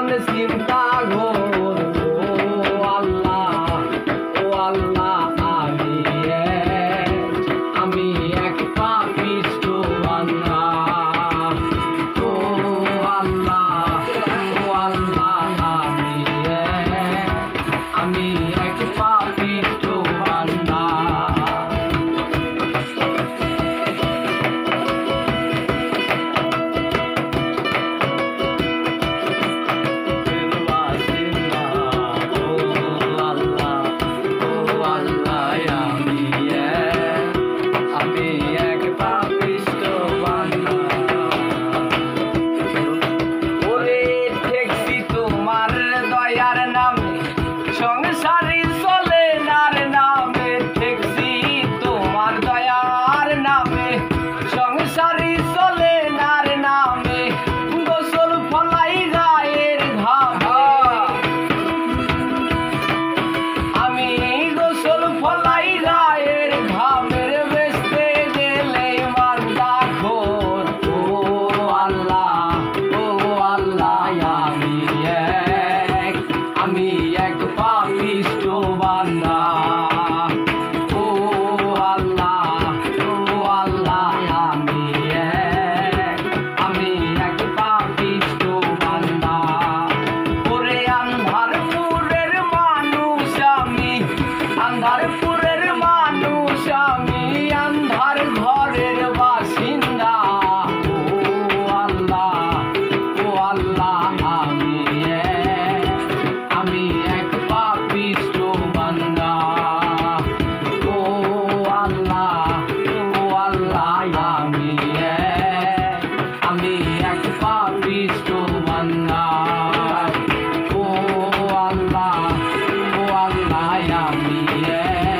মন চিন্তা ঘোর। ও আল্লাহ, ও আল্লাহ, আমি এক পাপিষ্ঠ বান্দা। ও আল্লাহ, ও আল্লাহ, আমি এক পাপিষ্ঠ বান্দা। সংসারী চলে নার নামে, ঠেকছি তোমার দয়ার নামে। সংসারী চলে নার নামে, গোসল ফলাই গায়ের ঘামে। আমি গোসল ফলাই গায়ের ঘামের, বেচতে গেলে মান্দা খোর। ও আল্লাহ, ও আল্লাহ, আমি এক পাপিষ্ঠ বান্দা। ও আল্লাহ, ও আল্লাহ, আমি এক পাপিষ্ঠ বান্দা। ওরে আন্ধারপুরের মানুষ আমি, আন্ধারপুরের মানুষ আমি, আন্ধার ঘরের বাসিন্দা। ও আল্লাহ, ও আল্লাহ, আমি এক পাপিষ্ঠ বান্দা। ও আল্লাহ, ও আল্লাহ, আমি এক পাপিষ্ঠ বান্দা। ও আল্লাহ, ও আল্লাহ,